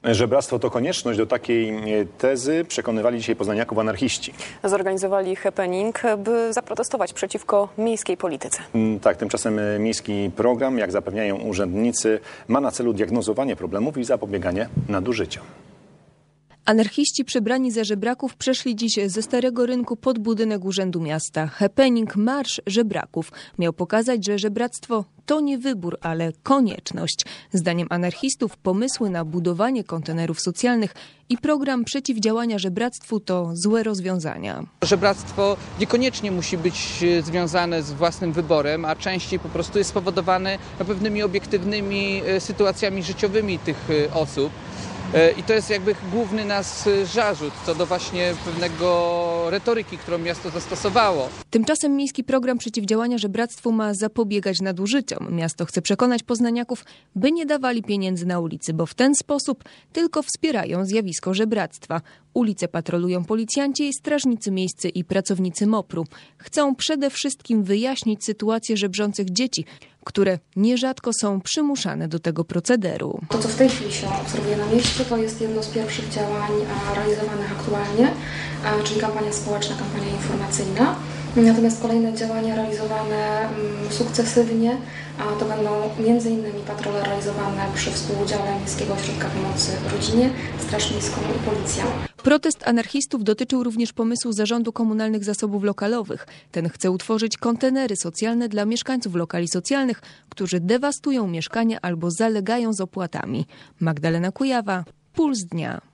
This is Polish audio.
Żebractwo to konieczność. Do takiej tezy przekonywali dzisiaj poznaniaków anarchiści. Zorganizowali happening, by zaprotestować przeciwko miejskiej polityce. Tak, tymczasem miejski program, jak zapewniają urzędnicy, ma na celu diagnozowanie problemów i zapobieganie nadużyciom. Anarchiści przebrani za żebraków przeszli dziś ze Starego Rynku pod budynek Urzędu Miasta. Happening Marsz Żebraków miał pokazać, że żebractwo to nie wybór, ale konieczność. Zdaniem anarchistów pomysły na budowanie kontenerów socjalnych i program przeciwdziałania żebractwu to złe rozwiązania. Żebractwo niekoniecznie musi być związane z własnym wyborem, a częściej po prostu jest spowodowane pewnymi obiektywnymi sytuacjami życiowymi tych osób. I to jest jakby główny nas zarzut co do właśnie pewnego retoryki, którą miasto zastosowało. Tymczasem miejski program przeciwdziałania żebractwu ma zapobiegać nadużyciom. Miasto chce przekonać poznaniaków, by nie dawali pieniędzy na ulicy, bo w ten sposób tylko wspierają zjawisko żebractwa. Ulice patrolują policjanci, strażnicy miejscy i pracownicy MOPR-u. Chcą przede wszystkim wyjaśnić sytuację żebrzących dzieci, które nierzadko są przymuszane do tego procederu. To, co w tej chwili się obserwuje na mieście, to jest jedno z pierwszych działań realizowanych aktualnie, czyli kampania społeczna, kampania informacyjna. Natomiast kolejne działania realizowane sukcesywnie to będą m.in. patrole realizowane przy współudziale Miejskiego Ośrodka Pomocy Rodzinie, Straż Miejską i Policja. Protest anarchistów dotyczył również pomysłu Zarządu Komunalnych Zasobów Lokalowych. Ten chce utworzyć kontenery socjalne dla mieszkańców lokali socjalnych, którzy dewastują mieszkania albo zalegają z opłatami. Magdalena Kujawa, Puls Dnia.